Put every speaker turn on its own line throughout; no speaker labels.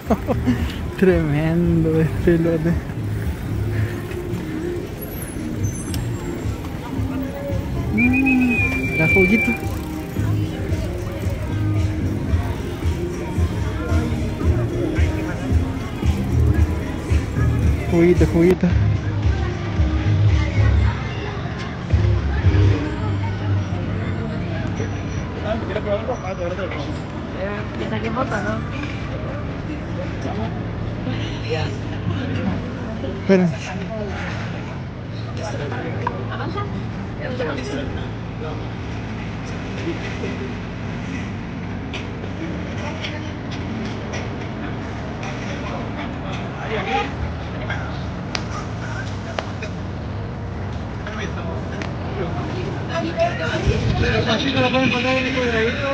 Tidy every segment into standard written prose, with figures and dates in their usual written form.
Tremendo despelote. La juguito. Juguito, juguito.
¿Quieres probarlo? Ah, te lo pongo.
Piensa que foto, ¿no?
Esperen.
¿Avanza?
Así que lo pueden poner en el cuadradito.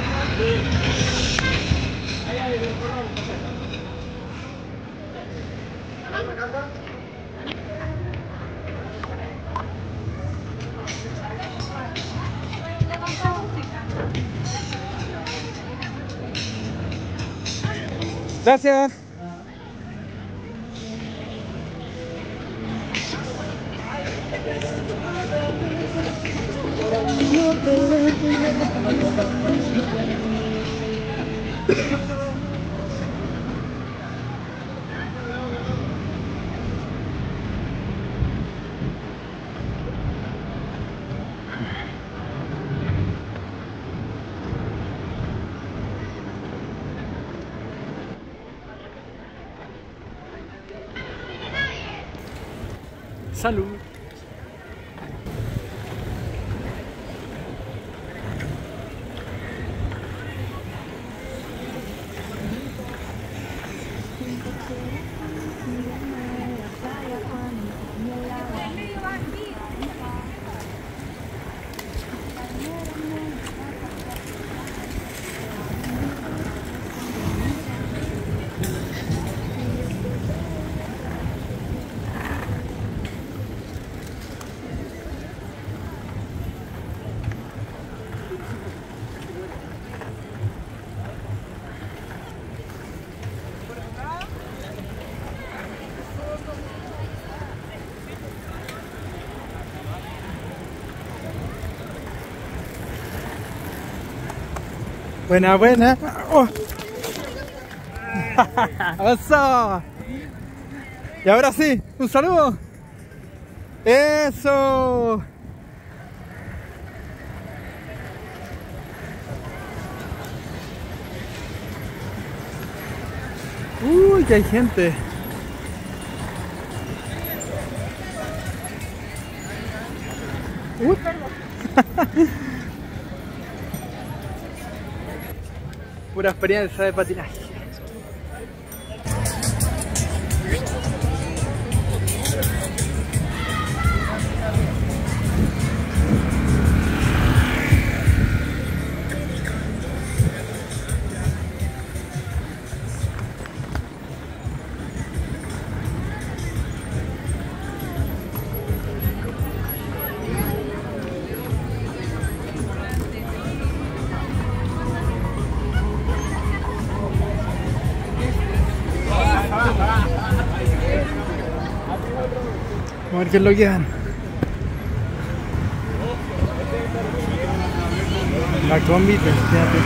Gracias. Salud. Buena, buena. Oh. Eso. Y ahora sí, un saludo. Eso. Uy, que hay gente. Pura experiencia de patinaje. A ver qué es lo que dan. La combi, fíjate.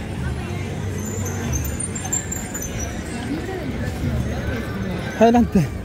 Adelante.